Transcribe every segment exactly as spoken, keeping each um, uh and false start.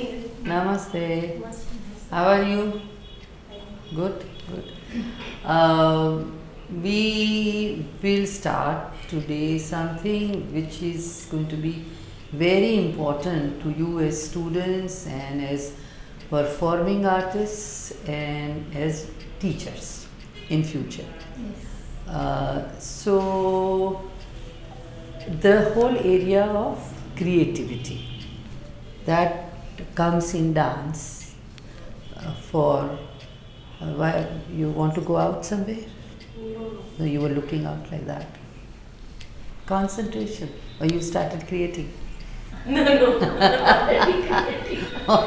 Namaste. How are you? Good, good. Uh, we will start today something which is going to be very important to you as students and as performing artists and as teachers in future. Yes. Uh, so, the whole area of creativity that comes in dance uh, for uh, why you want to go out somewhere? No, you were looking out like that. Concentration. Or you started creating? No, no, not really creating.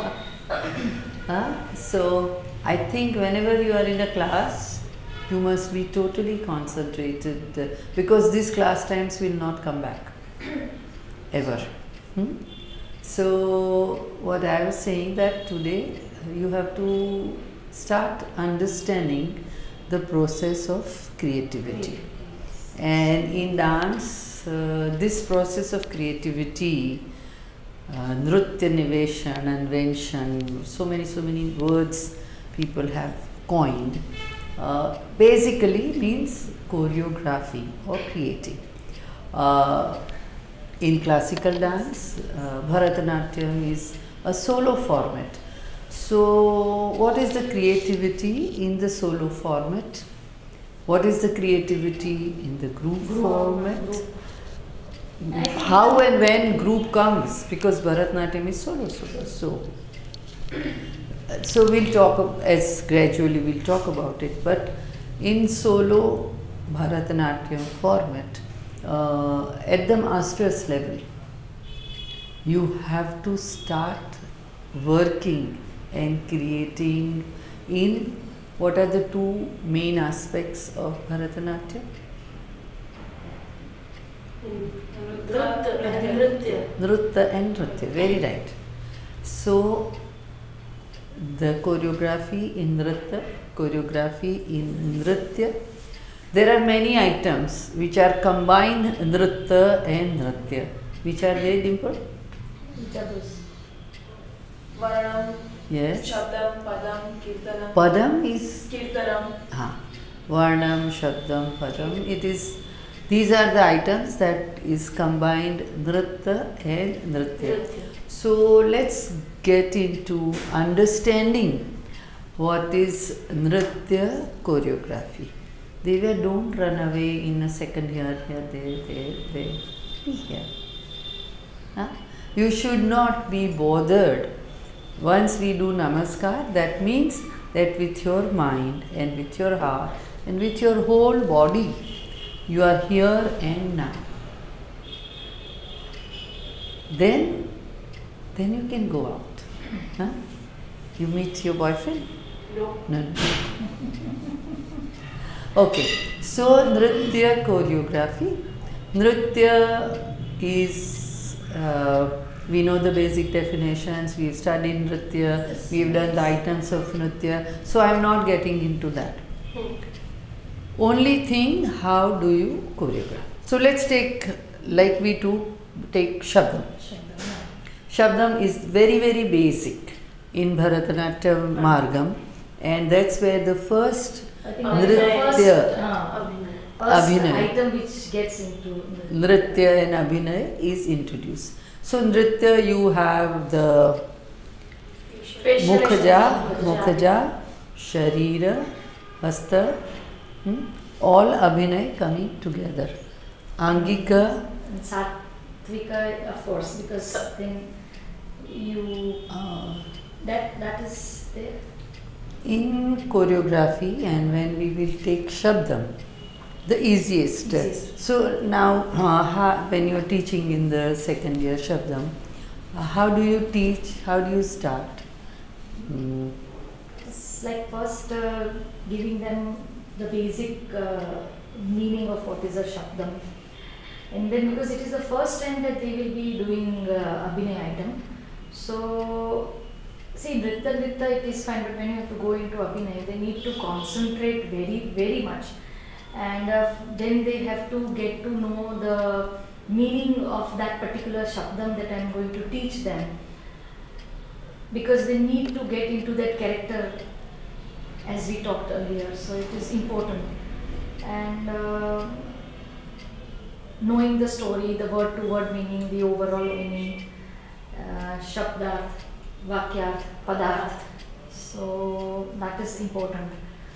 Huh? So, I think whenever you are in a class, you must be totally concentrated uh, because these class times will not come back ever. Hmm? So, what I was saying that today you have to start understanding the process of creativity. And in dance, uh, this process of creativity, uh, nritya niveshan, invention, so many, so many words people have coined, uh, basically means choreography or creating. Uh, in classical dance, uh, Bharatanatyam is a solo format. So, what is the creativity in the solo format? What is the creativity in the group, group format? Group. How and when group comes, because Bharatanatyam is solo, solo. So, so we'll talk as gradually we'll talk about it. But in solo Bharatanatyam format, uh, at the master's level, you have to start working and creating in what are the two main aspects of Bharatanatyam? Nritya and Nritya. Nritya and Nritya, very right. So, the choreography in Nritya, choreography in Nritya, there are many items which are combined Nritya and Nritya. Which are they, Dimple? Which are those? Varnam, Yes. Shabdam, Padam, Kirtanam. Padam is Kirtanam. ha, Varnam, Shabdam, Padam. It is, these are the items that is combined Nritya and Nritya. Nritya. So let's get into understanding what is Nritya choreography. Divya, don't run away in a second here, here, there, there, there. Be here. Huh? You should not be bothered. Once we do namaskar, that means that with your mind and with your heart and with your whole body, you are here and now. Then, then you can go out. Huh? You meet your boyfriend? No. No, no. Okay, so Nritya choreography. Nritya is, uh, we know the basic definitions, we've studied Nritya, Yes. we've done the items of Nritya, so I'm not getting into that. Only thing, how do you choreograph? So let's take, like we do, take Shabdam. Shabdam is very, very basic in Bharatanatyam Margam, and that's where the first I think Uh, that is the Nritya. first, uh, Abhinay. first Abhinay. item which gets into Nritya. Nritya and Abhinay is introduced. So Nritya, you have the Facial Mukhaja, expression. Mukhaja, Sharira, Hasta, hmm? all Abhinay coming together. Angika, And Satvika, of course, because then you, uh, that, that is there. in choreography, and when we will take Shabdam, the easiest. Easiest. So now, uh, ha, when you are teaching in the second year Shabdam, uh, how do you teach? How do you start? Mm. It's like first uh, giving them the basic uh, meaning of what is a Shabdam. And then because it is the first time that they will be doing uh, Abhinay item, so see, Nritya, Nritya it is fine, but when you have to go into Abhinay, they need to concentrate very, very much. And uh, then they have to get to know the meaning of that particular Shabdam that I am going to teach them. because they need to get into that character as we talked earlier. So it is important. And uh, knowing the story, the word to word meaning, the overall meaning, uh, shabdarth, vakyarth, padarth. So that is important.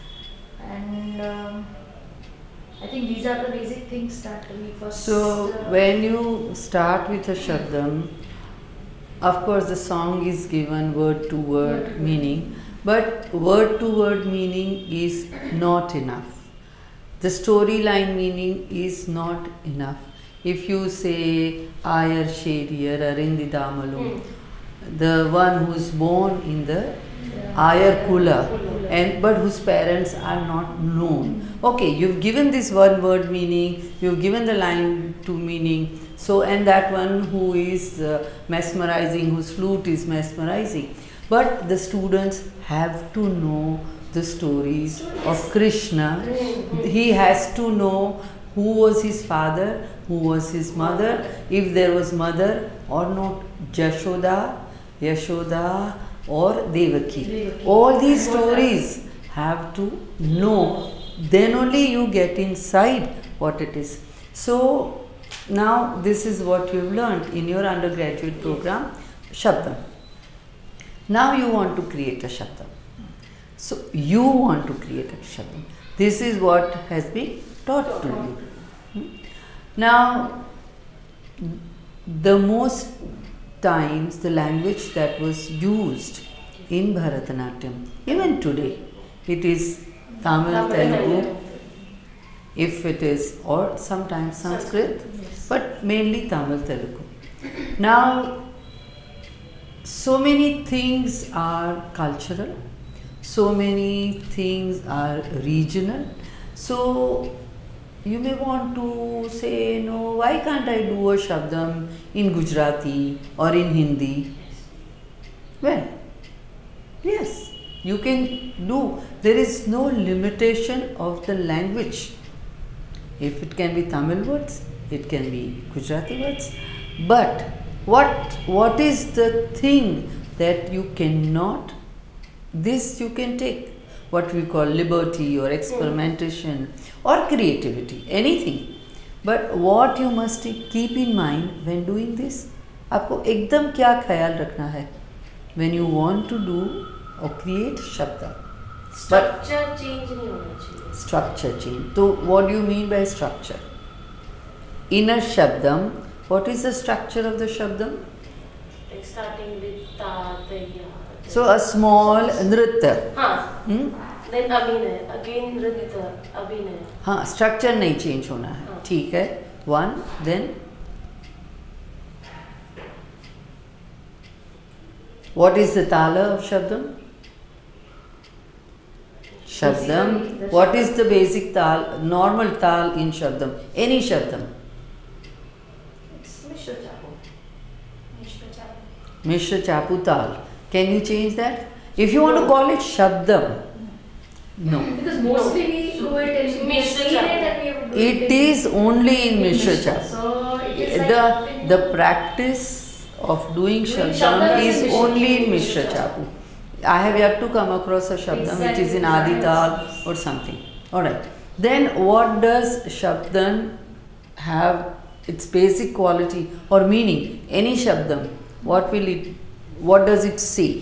And um, I think these are the basic things that we first. So uh, when you start with a shabdam, of course the song is given word to word meaning, but word to word meaning is not enough. The storyline meaning is not enough. If you say Ayar Sheriyar Arindidamalu, the one who is born in the Ayar Kula, and but whose parents are not known. Okay, you've given this one word meaning, you've given the line to meaning. So, and that one who is uh, mesmerizing, whose flute is mesmerizing. But the students have to know the stories of Krishna. He has to know who was his father, who was his mother, if there was mother or not, Jashoda, Yashoda or Devaki. All these stories have to know. Then only you get inside what it is. So now this is what you've learned in your undergraduate program, Shabdam. Now you want to create a Shabdam. So you want to create a Shabdam. This is what has been taught to you. Hmm? Now, the most times the language that was used in Bharatanatyam, even today, it is Tamil, Telugu, if it is, or sometimes Sanskrit, but mainly Tamil, Telugu. Now, so many things are cultural, so many things are regional. So, you may want to say, no, why can't I do a Shabdam in Gujarati or in Hindi? Well, yes, you can do. There is no limitation of the language. If it can be Tamil words, it can be Gujarati words. But what, what is the thing that you cannot, this you can take, what we call liberty or experimentation or creativity, anything. But what you must keep in mind when doing this, आपको एकदम क्या ख्याल रखना है when you want to do or create Shabda. Structure change नहीं होना चाहिए. Structure change. So what do you mean by structure? In a Shabdam, what is the structure of the Shabdam? Like starting with ta, the, ya. So a small nritya. हाँ. Hmm? Then abhinay, again nritya, abhinay. हाँ, structure नहीं change होना है. हाँ. ठीक है. One, then what is the tala of Shabdam? Shabdam. What is the basic tal, normal tal in Shabdam? Any Shabdam. It's Mishra Chapu. Mishra Chapu. Mishra Chapu tal. Can you change that? If you want to call it Shabdam, no. Because mostly we do it in Mishra we have seen Chapu. it and we have do It is only in Mishra Chapu. So it is like The, the practice of doing Shabdam Shabdam is is in only in Mishra Mishra Chapu. I have yet to come across a Shabdam which is in Exactly. Adi Tal or something. Alright. Then what does Shabdam have, its basic quality or meaning? Any Shabdam, what will it, what does it say?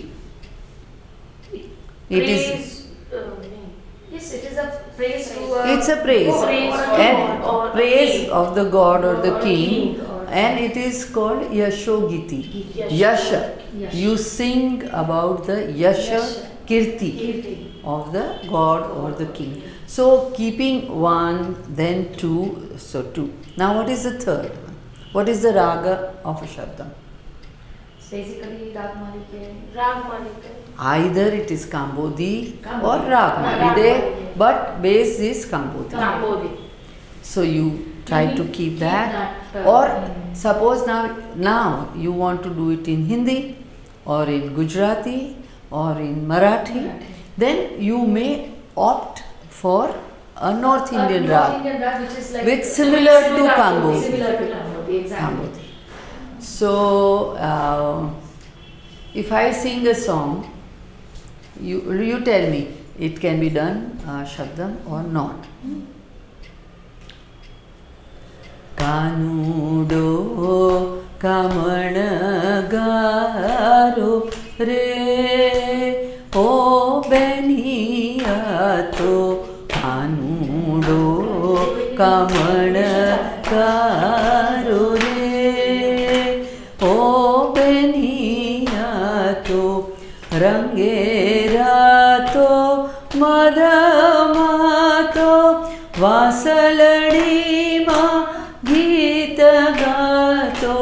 It is, Praise, uh, नहीं. yes, it is a praise to a it's a praise Praise or a and God or a praise king. of the god or the Or a king, king or- and it is called Yashogiti. Yasha. Yasha. Yasha. You sing about the Yasha, Yasha. Kirti Kirti. of the god or the king. So keeping one, then two, so two. Now what is the third one? What is the raga of a Shabdam? It's basically Rag Malike. Rag Malika. Either it is Kambodi or Kambodi. Ragmalide, Ragmalide. but base is Kambodi. Kambodi. So you try You to need keep keep that, that, uh, or in- suppose now now you want to do it in Hindi or in Gujarati or in Marathi, Marathi. then you may opt for a North Uh, Indian North rag Indian rag, which is like with similar to Similar Kambodi. Similar to Kambodi, exactly. Kambodi. So uh, if I sing a song, you, you tell me, it can be done uh, Shabdam or not. Kanudo kamana garo re o beniya to kanudo kamana garo re o beniya to rangera to madama to vasaladi ma गीत गातो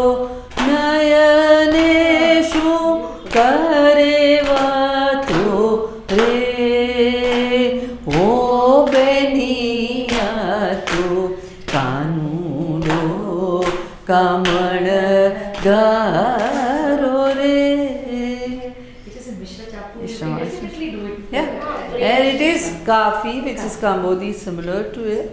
नयनेषु करेवातो रे ओ बेनियातो कानूनो कमण गारो रे. It is in Mishra Chapu. You Mishra can Chapu. definitely do it. Yeah, and it is Kafi, which is Kambodhi, similar to it.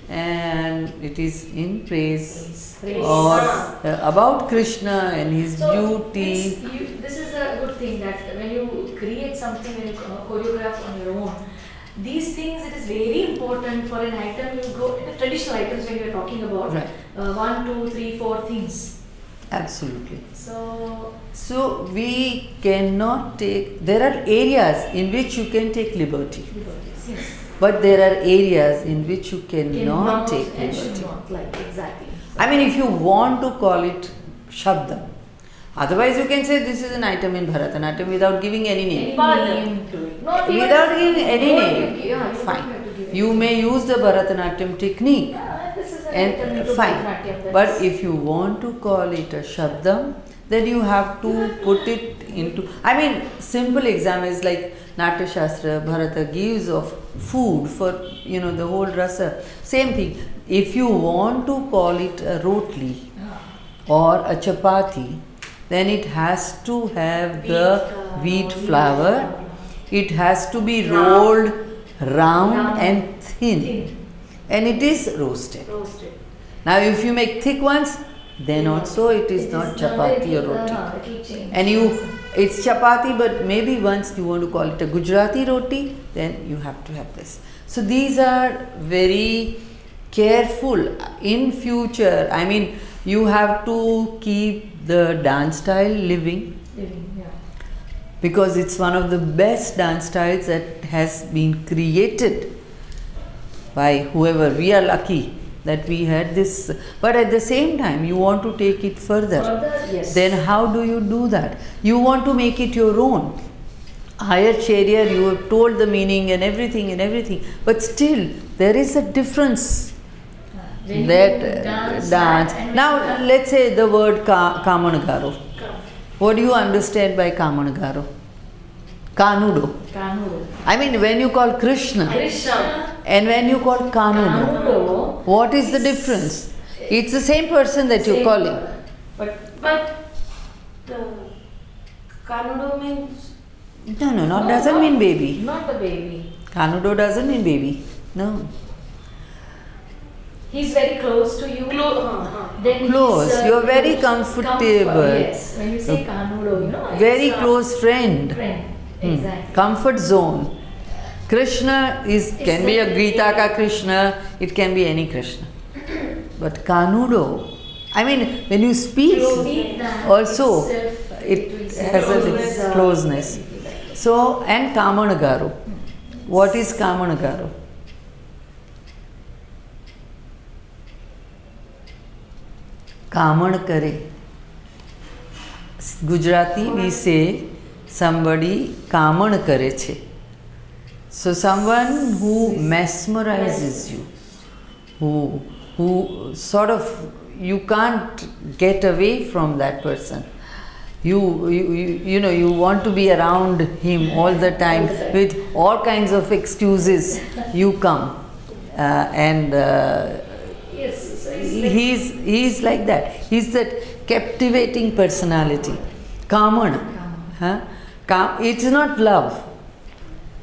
And it is in praise, Praise. or uh, about Krishna and his So beauty. This, you, this is a good thing that when you create something, when you uh, choreograph on your own, these things, it is very important for an item. You go the traditional items when you are talking about Right. uh, one, two, three, four things. Absolutely. So So we cannot take, there are areas in which you can take liberty, devotees, yes. but there are areas in which you cannot Cannot take and should liberty. not, like exactly. I mean, if you want to call it Shabdam, otherwise you can say this is an item in Bharatanatyam without giving any name. Any Father. name to it. Not even- Without giving any No, name, you- yeah, you don't fine. have to give You any may use the Bharatanatyam technique, Yeah, this is an and item into fine. Bharatanatyam, But that's- if you want to call it a Shabdam, then you have to put it into. I mean, simple example is like Natya Shastra, Bharata gives of food for, you know, the whole rasa. Same thing. If you want to call it a rotli or a chapati, then it has to have the wheat flour. It has to be rolled round Round. and thin, Thin. and it is roasted. Roasted. Now, if you make thick ones, then also it is It not is chapati or it will- roti. uh, it will change. And you, it's chapati, but maybe once you want to call it a Gujarati roti, then you have to have this. So these are very careful in future. I mean, you have to keep the dance style living, Living, yeah. because it's one of the best dance styles that has been created by whoever. We are lucky that we had this, but at the same time you want to take it further. Further, yes. Then how do you do that? You want to make it your own. Higher Charya, you have told the meaning and everything and everything, but still there is a difference. When you That uh, dance, dance. and when Now you- let's say the word ka- Kamanagaro. Come. What do you understand by Kamanagaro? Kanudo. Kanudo. I mean, when you call Krishna Krishna, and when you call Kanudo, Kanudo, what is the difference? It's the same person that you're same, calling. But But the Kanudo means No, no, not no, doesn't not- mean baby. Not the baby. Kanudo doesn't mean baby. No. He's very close to you. close. Uh, uh. Then Close. he's, uh, You're very close- comfortable. comfort, yes. When you say Kanudo, you know. Very it's a close friend. Friend. Hmm. Exactly. Comfort zone. Krishna is It's can be a like- Gita ka Krishna, it can be any Krishna. But Kanudo, I mean, when you speak, Speak that also itself, it will say has a closeness, uh, closeness. So, and Kamanagaro. What is Kamanagaro? Kaman kare. Gujarati we say somebody kaman kare che. So someone who mesmerizes you, who who sort of you can't get away from that person. You, you, you, you know, you want to be around him all the time with all kinds of excuses. You come uh, and uh, Yes. So it's like he's he's like that. He's that captivating personality. Kaman. Huh? Ka- it's not love.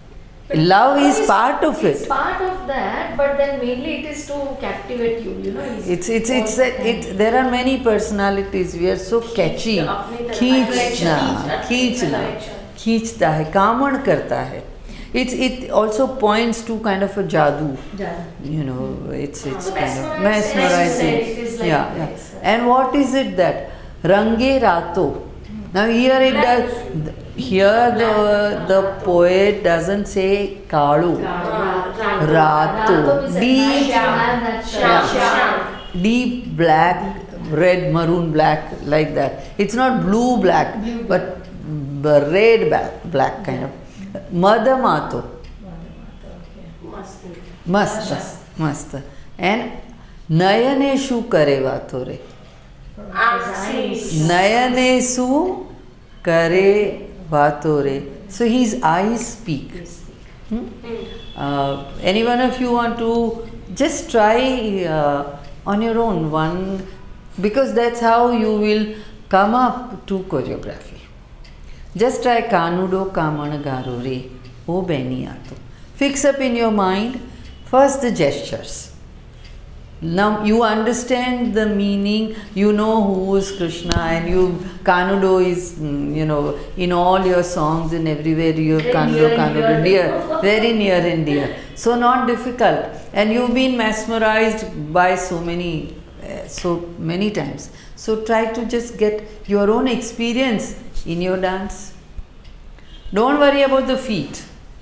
Love is It's- part of It's it. part of that, but then mainly it is to captivate you. You know. It's it's it's that it. There are many personalities. We are so catchy. अपनी तरफ खींचना, attraction, खींचना, attraction. खींचता है, कामण करता है. It's it also points to kind of a jadoo. Yeah. You know, it's it's So kind of mesmerizing, mesmerizing. it is like Yeah, yeah. this. And what is it that Range Rato? Now here it does. Here the the poet doesn't say Kalu. Rato. Rato is a Deep, night to have that, uh, Yeah. sham. deep black, red, maroon black, like that. It's not blue black, Blue but b- red black, black kind of. Madamato. मस्त Mast, mast. And Nayaneshu kare vato re. eyes. Nayanesu kare vato re. So his eyes speak. Hmm? Uh, any one of you want to just try uh, on your own one, because that's how you will come up to choreography. Just try Kanudo Kamana Garure O Beniato. Fix up in your mind first the gestures. Now you understand the meaning, you know who is Krishna, and you Kanudo is mm, you know in all your songs and everywhere you have Very Kanudo, near and Kanudo, dear. dear, very near and dear. So not difficult, and you've been mesmerized by so many, uh, so many times. So try to just get your own experience in your dance. Don't worry about the feet.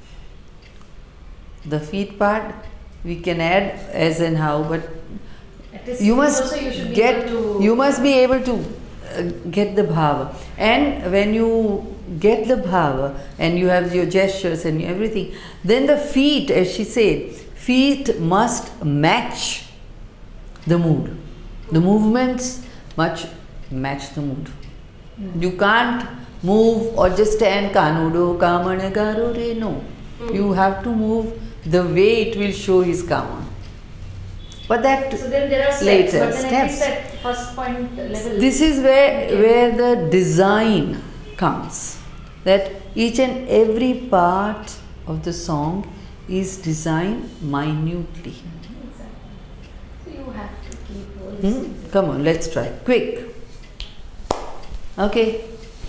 The feet part we can add as and how, but At least you must also you should be get able to- you must be able to uh, get the bhava, and when you get the bhava and you have your gestures and everything, then the feet, as she said, feet must match the mood. The movements must match the mood. You can't move or just stand Kanudo Kamana Garure. No, you have to move the way it will show his Kama. But that So then there are steps, later but then at least steps. at first point level. This is where where the design comes. That each and every part of the song is designed minutely. Exactly. So you have to keep all Hmm? these things. Come on, let's try. Quick. Okay.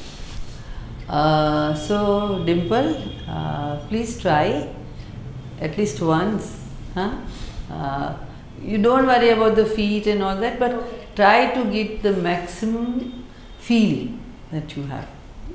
Uh, so, Dimple, uh, please try at least once. Huh? Uh, you don't worry about the feet and all that, but try to get the maximum feeling that you have.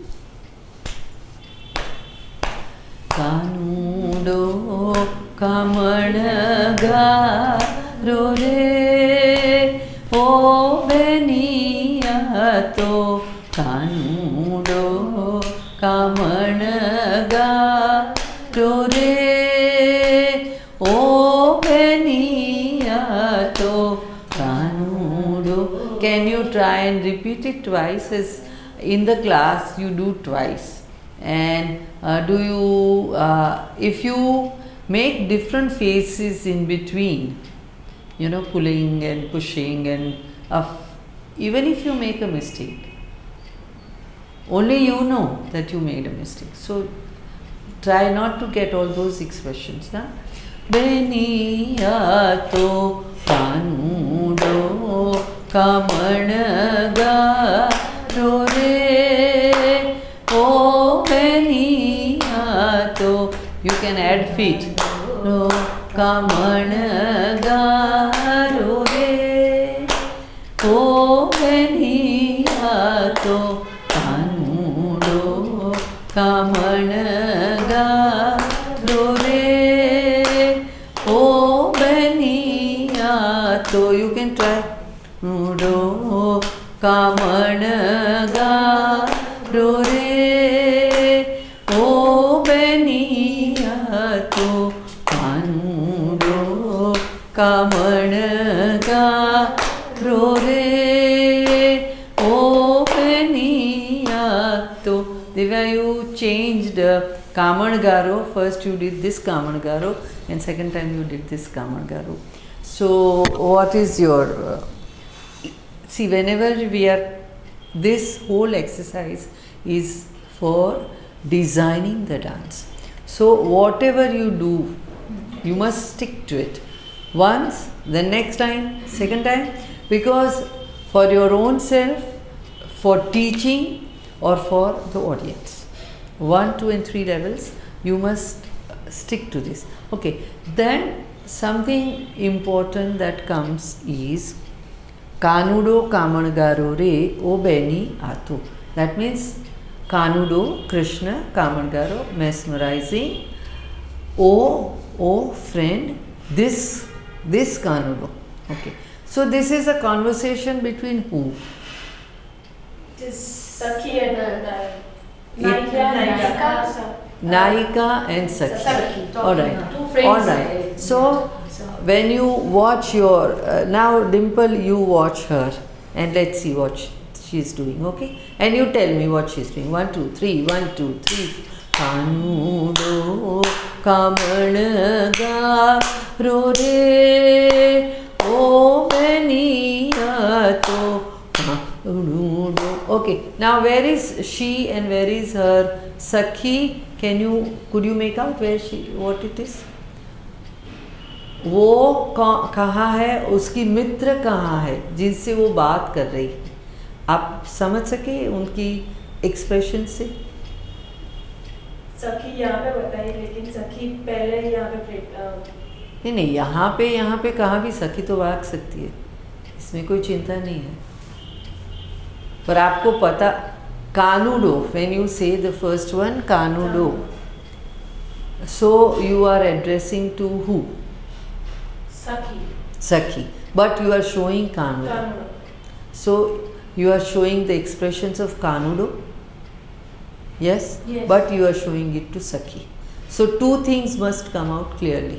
Kanudo kamana garo re o beniyato Kanudo kamana garo re o beniyato Kanudo. Can you try and repeat it twice? As in the class you do twice. And uh, do you, uh, if you make different faces in between, you know, pulling and pushing, and uh, even if you make a mistake, only you know that you made a mistake. So try not to get all those expressions. Huh? Beniyato Kanudo kamana garo re o beniyato. You can add feet. No kamana garo re o beniyato Kanudo kamana garo re o beniyato. You can try. Nudo kamana garo re o beniyato Kanudo kamana garo re o beniyato. Divya, you changed uh, Kaman Garo. First you did this Kaman Garo, and second time you did this Kaman Garo. So what is your uh, see, whenever we are, this whole exercise is for designing the dance. So whatever you do, you must stick to it. Once, then next time, second time, because for your own self, for teaching or for the audience. One, two and three levels, you must stick to this. Okay, then something important that comes is Kanudo Kamanagaro re o beni atu. That means Kanudo, Krishna, Kamanagaro, mesmerizing. O, O friend, this, this Kanudo. Okay. So this is a conversation between who? It is Sakhi and uh, It- Naika. Naika and Sakhi. Sakhi, talking, All right. uh, two friends, All right. uh, So so- when you watch your uh, now Dimple, you watch her and let's see what sh- she's doing. Okay, and you tell me what she's doing. One, two, three. One, two, three. Kanudo kamanaga re o beniyato. Okay, now where is she and where is her Sakhi? Can you, could you make out where she, what it is? वो कहाँ है, उसकी मित्र कहाँ है जिनसे वो बात कर रही है? आप समझ सके उनकी एक्सप्रेशन से? सखी यहाँ पे बताई, लेकिन सखी पहले ही यहाँ पे नहीं नहीं, यहाँ पे यहाँ पे कहाँ भी सखी तो भाग सकती है, इसमें कोई चिंता नहीं है। पर आपको पता कानूडो, when you say the first one कानूडो, so you are addressing to who? Sakhi. Sakhi, but you are showing Kanudo. Kanudo. So you are showing the expressions of Kanudo, yes? Yes. But you are showing it to Sakhi. So two things must come out clearly.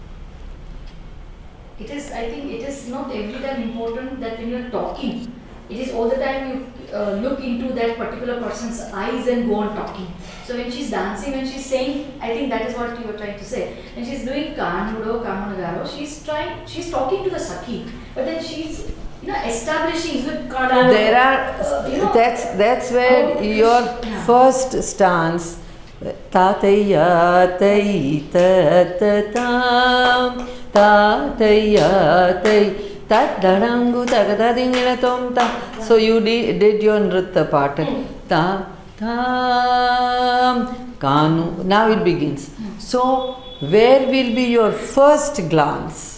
It is, I think it is not every time important that when you are talking, it is all the time you uh, look into that particular person's eyes and go on talking. So when she's dancing, when she's saying, I think that is what you were trying to say. When she's doing Kanudo, Kamanagaro, she's trying, she's talking to the Sakhi, but then she's, you know, establishing with Kanudo. There are, uh, you know, that's, that's where how your yeah. first stance, Tataya Taitatam Tataya Tai Tat Darangu Tagadadinglatom Ta. So you did, did your Nritta part. Ta Tam Kanu. Now it begins. So where will be your first glance?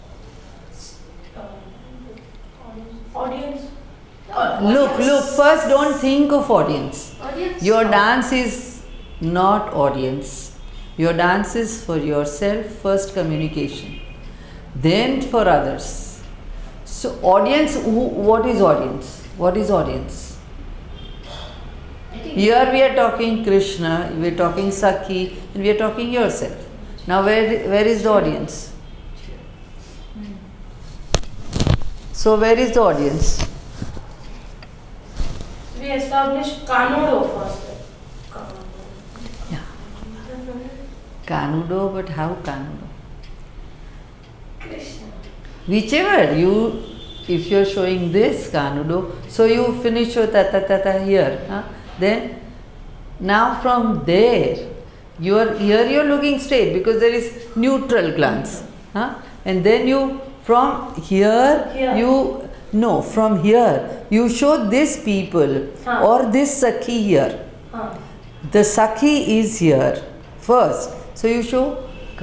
Audience. Look, look, first don't think of audience. Audience. Your dance is not audience. Your dance is for yourself, first communication, then for others. So audience, who, what is audience? What is audience? I think Here we are talking Krishna, we are talking Sakhi, and we are talking yourself. Now where, where is the audience? So where is the audience? We established Kanudo first. Yeah. Kanudo, but how Kanudo? Krishna. Whichever you, if you are showing this Kanudo, so you finish your tata tata here. Huh? Then, now from there, you are here you are looking straight because there is neutral glance. Huh? And then you, from here, Here. you, no, from here, you show this people Huh. or this Sakhi here. Huh. The Sakhi is here first. So you show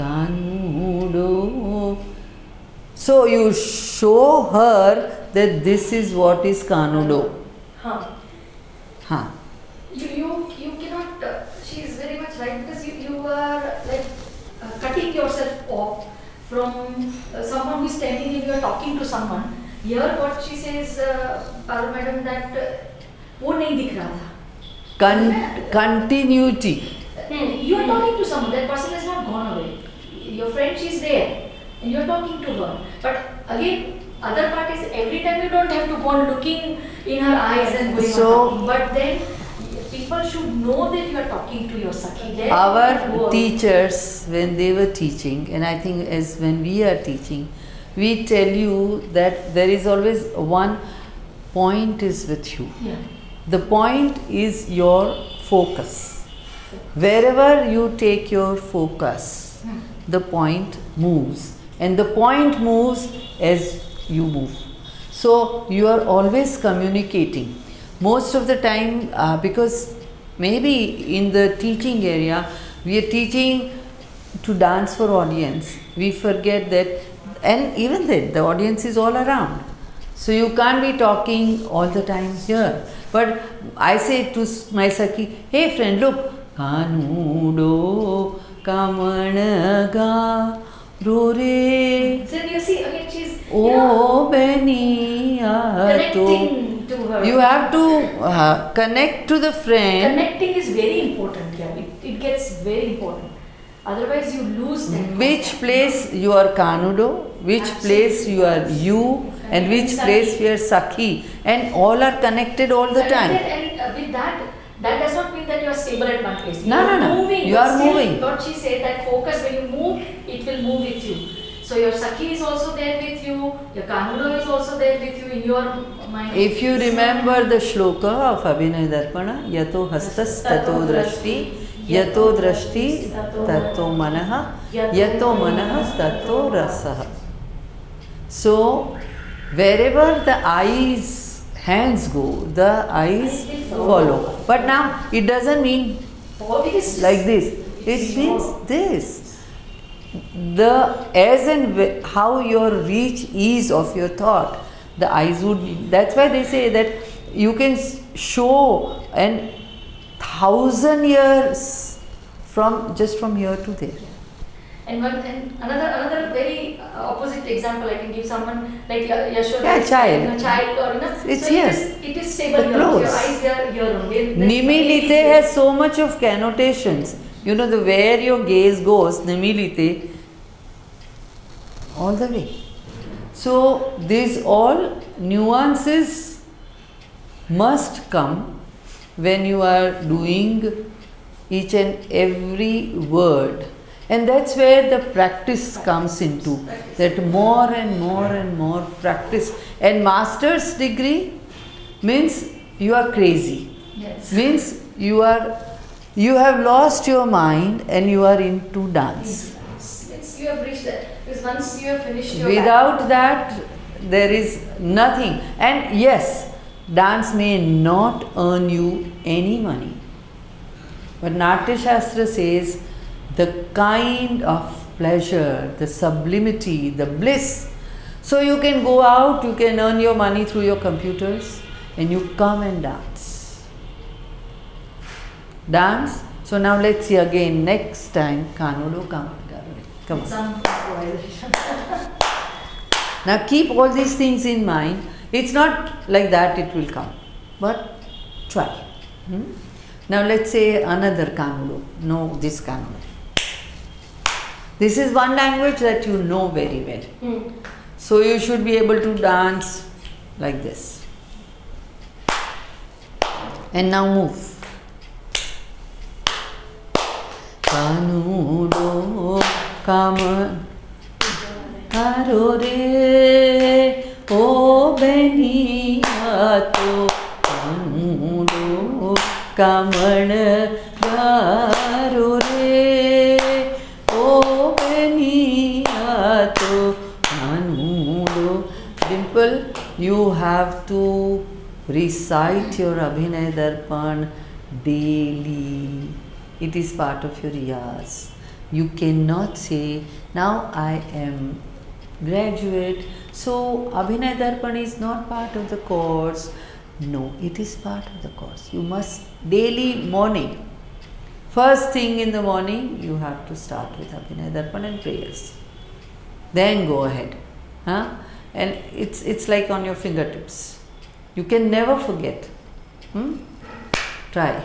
Kanudo. So you show her that this is what is Kanudo. Huh. Huh. You, you, you cannot, uh, she is very much right because you, you are like uh, cutting yourself off from uh, someone who is standing and you are talking to someone. Here what she says, uh, Parul madam, that uh, वो नहीं दिख रहा था. Con- continuity. You are talking to someone, that person has not gone away. Your friend, she is there and you are talking to her. But again, other part is every time you don't have to go on looking in her eyes and going So- on talking. But then people should know that you are talking to your Sakhi. Then Our it works. teachers, when they were teaching, and I think as when we are teaching, we tell you that there is always one point is with you. Yeah. The point is your focus. wherever you take your focus, the point moves, and the point moves as you move. So you are always communicating. Most of the time, uh, because maybe in the teaching area, we are teaching to dance for audience. We forget that, and even then, the audience is all around. So you can't be talking all the time here. But I say to my Sakhi, hey friend, look, Kanudo Kamanaga Rore. So you see, again, she's Oh, Beniyato. connecting to her. You have to uh, connect to the friend. Connecting is very important here. It, it gets very important. Otherwise, you lose that. Which place you are Kanudo, which Absolutely. place you are you, and which Sakhi. place you are Sakhi, and all are connected all the time. And uh, with that, that does not mean that you are stable at one place. You No, are no, no. moving. You but are still, moving. What she said, that focus, when you move, it will move with you. So your Sakhi is also there with you, your Kanudo is also there with you in your mind. If you remember the shloka of Abhinay Darpana, Yato Hastas Tato Drashti, Yato Drashti Tato Manaha, Yato Manaha Tato Rasaha. So, wherever the eyes, hands go, the eyes follow. But now, it doesn't mean Oh, it is like this. It means this. The as and wh- how your reach is of your thought, the eyes would be. That's why they say that you can s- show an thousand years from just from here to there. And one and another another very uh, opposite example I can give, someone like Ya- Yashoda, Yeah, child. you know, child or you know, It's so here. it is it is stable The here. Your clothes. eyes are here only. Nimilite has so much of connotations. You know, the where your gaze goes, Nimilite, all the way. So these all nuances must come when you are doing each and every word. And that's where the practice comes into, that more and more and more practice. And master's degree means you are crazy. Yes. Means you are, you have lost your mind and you are into dance. It's, you have reached that. Because once you have finished your Without that, there is nothing. And yes, dance may not earn you any money. But Natya Shastra says the kind of pleasure, the sublimity, the bliss. So you can go out, you can earn your money through your computers and you come and dance. Dance. So now let's see again next time. Kanudo Kam. Come on. some improvisation. Now keep all these things in mind. It's not like that it will come, but try. Hmm? Now let's say another Kanudo. No, this Kanudo. This is one language that you know very well. Hmm. So you should be able to dance like this. And now move. Kanudo Kama Karo re O Beniyato Kanudo Kamana Garo re O Beniyato Kanudo. Dimple, you have to recite your Abhinay Darpan daily. It is part of your riyaz. You cannot say, now I am graduate, so Abhinay Darpan is not part of the course. No, it is part of the course. You must daily morning, first thing in the morning, you have to start with Abhinay Darpan and prayers. Then go ahead. Huh? And it's, it's like on your fingertips. You can never forget. Hmm? Try.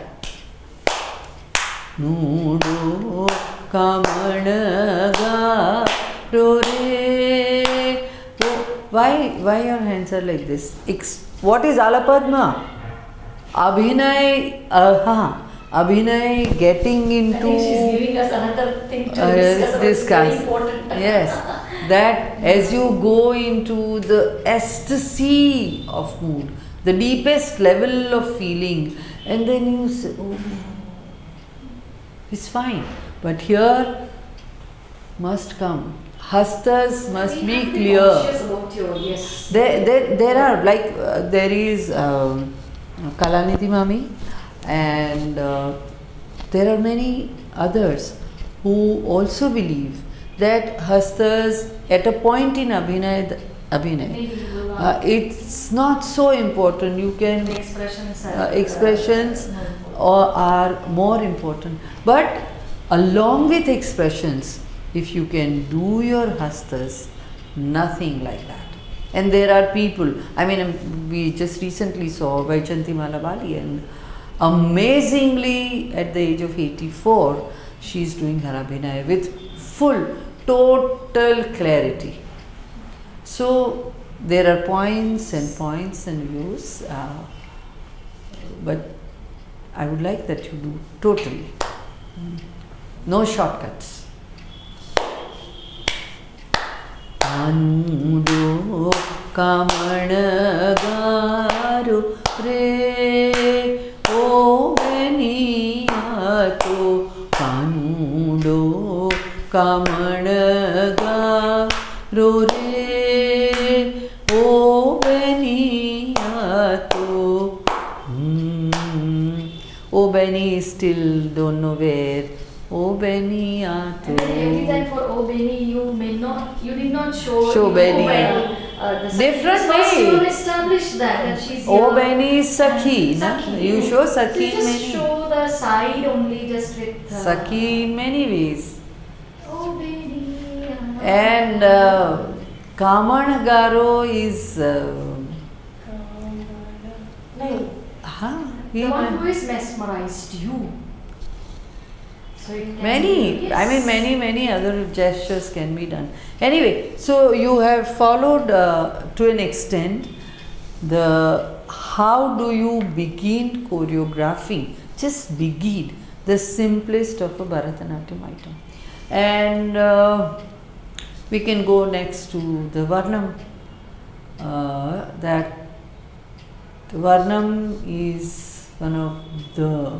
Nudo Kamanaga Rore. Why, why your hands are like this? Ex what is Alapadma? Abhinay, uh, huh. Abhinay getting I into. think she's giving us another thing to Uh, discuss. about. It's discuss. very important. Yes, that as you go into the ecstasy of mood, the deepest level of feeling, and then you say, oh, It's fine. But here must come. Hastas must We be have to clear. conscious about your, yes. There, there, there are like uh, there is um, Kalanidhi Mami, and uh, there are many others who also believe that hastas at a point in Abhinay, Abhinay Maybe you will uh, not- it's not so important. You can the expressions are, uh, expressions uh, more important. or are more important. But along with expressions, if you can do your hastas, nothing like that. And there are people, I mean, um, we just recently saw Vaichanti Malabali, and amazingly at the age of eighty-four, she is doing her Abhinay with full, total clarity. So there are points and points and views, uh, but I would like that you do totally. No shortcuts. Anudo kamanagaru re o beniyato anudo kamanagaru re o beniyato. Hmm. O Benny still don't know where. O Benny And then every time for O Benny, you may not, you did not show, Show you Benny. O Benny, uh, the Different Sakhi. First way. you will establish that, that she's O here. Benny is Sakhi, na? Sakhi. You show Sakhi You in just many. show the side only just with uh, Sakhi in many ways. O Benny. uh, And uh, Kamanagaro is. Uh, नहीं huh, the he- one who is mesmerized you. So it can Many, be, I mean, yes. many, many other gestures can be done. Anyway, so you have followed uh, to an extent the how do you begin choreographing, just begin the simplest of a Bharatanatyam item. And uh, we can go next to the Varnam. Uh, that the Varnam is one of the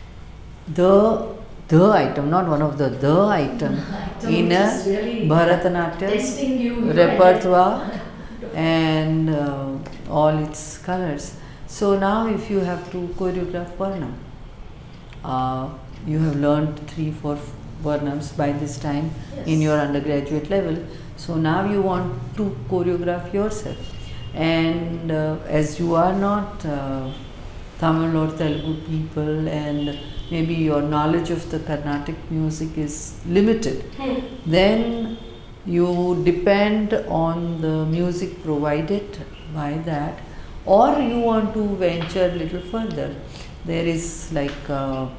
the the item, not one of the the item Item in which a is really Bharatanatyam testing you repertoire and uh, all its colors. So now if you have to choreograph Varnam, uh, you have learned three, four Varnams by this time in Yes. your undergraduate level. So now you want to choreograph yourself. And uh, as you are not uh, Tamil or Telugu people, and maybe your knowledge of the Carnatic music is limited, Hmm. then you depend on the music provided by that, or you want to venture a little further. There is like uh,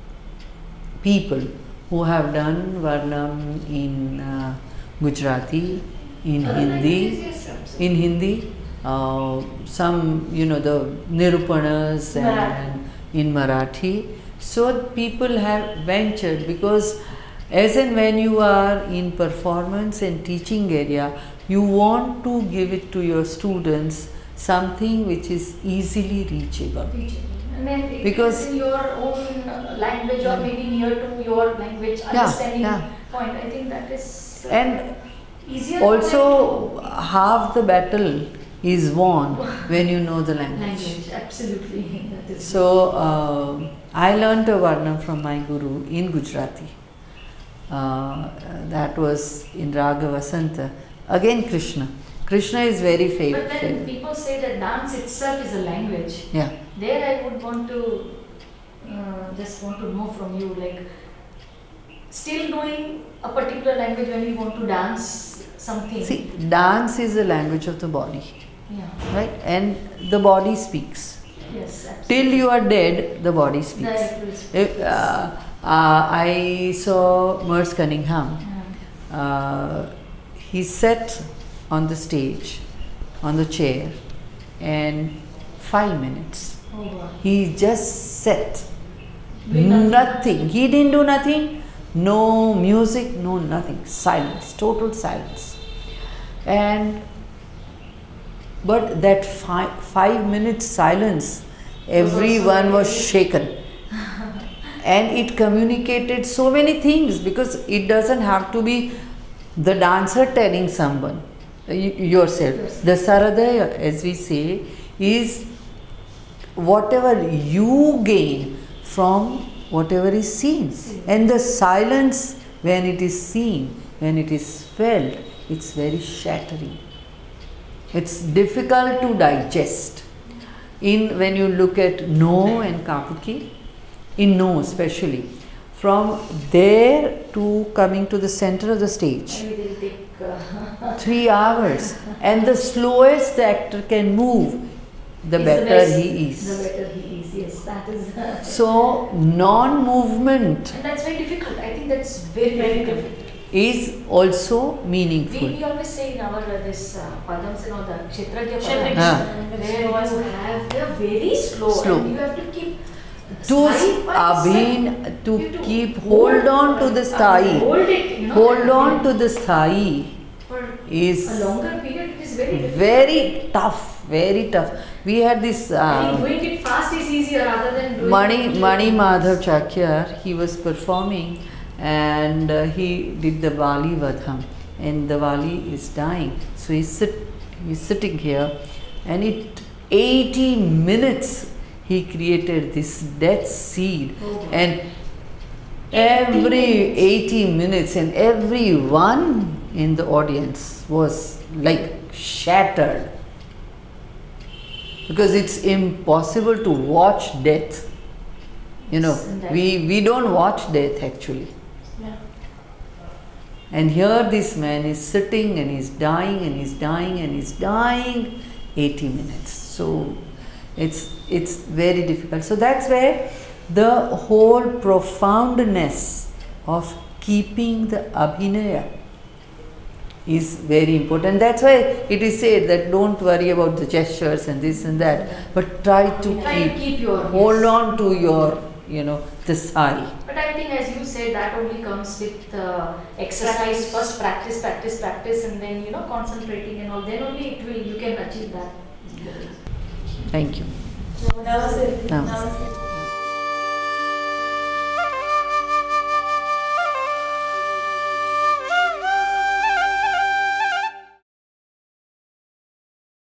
people who have done Varnam in uh, Gujarati, in Other Hindi, languages, yes, absolutely. in Hindi, uh, some, you know, the Nirupanas and Marathi. in Marathi. So people have ventured, because as and when you are in performance and teaching area, you want to give it to your students something which is easily reachable. Teaching. And then it Because- is in your own uh, language or maybe near to your language Yeah, understanding yeah. point. I think that is uh, And easier for also, them half the battle is won when you know the to language. language. Absolutely. That is So, uh, I learnt a Varnam from my guru in Gujarati. Uh, that was in Raga Vasanta. Again, Krishna. Krishna is very But favorite. then people say that dance itself is a language. Yeah. There I would want to uh, just want to know from you, like still knowing a particular language when you want to dance something. See, dance is a language of the body, Yeah. right? And the body speaks. Yes. Absolutely. Till you are dead, the body speaks. That it will speak. If, uh, uh, I saw Merce Cunningham. Yeah. Uh, he sat on the stage, on the chair, and five minutes. Oh wow. He just sat. Doing nothing. Nothing. He didn't do nothing. No music, no nothing. Silence, total silence. And but that five, five minutes silence, everyone was shaken. and it communicated so many things, because it doesn't have to be the dancer telling someone, y- yourself. The Saradaya, as we say, is whatever you gain from whatever is seen. And the silence, when it is seen, when it is felt, it's very shattering. It's difficult to digest. In when you look at No and Kabuki, in No especially, from there to coming to the center of the stage, Maybe they'll take uh, three hours, and the slowest the actor can move, the He's better best. he is. The better he is, yes, that is. Uh, So non-movement and that's very difficult. I think that's very, very difficult. is also We, meaningful. we always say in our uh, this uh, padams and all the kshetrajya Kshetrajya. padams, Ah. where you have, they are very slow, Slow. and you have to keep To step by abhin, step. to You have keep hold on to the uh, sthai, Hold it, you know. hold and on then to the sthai for is a longer period, it is very difficult. very tough, very tough. We had this I think uh, doing it fast is easier rather than doing Mani, it Mani Madhav Chakyar, he was performing, and uh, he did the Vali Vadham, and the Vali is dying. So he's, sit, he's sitting here, and it eighty minutes he created this death seed, Oh. and every eighty minutes, and everyone in the audience was like shattered, because it's impossible to watch death. You know, Yes, and that- we, we don't watch death actually. Yeah. And here this man is sitting and he's dying and he's dying and he's dying eighty minutes. So it's it's very difficult. So that's where the whole profoundness of keeping the abhinaya is very important. That's why it is said that don't worry about the gestures and this and that, but try to Try to keep, keep your hold yes. on to your, you know, the sai. But I think, as you said, that only comes with uh, exercise. First, practice, practice, practice, and then you know concentrating and all. Then only it will you can achieve that. Thank you. Namaste. Namaste. Namaste.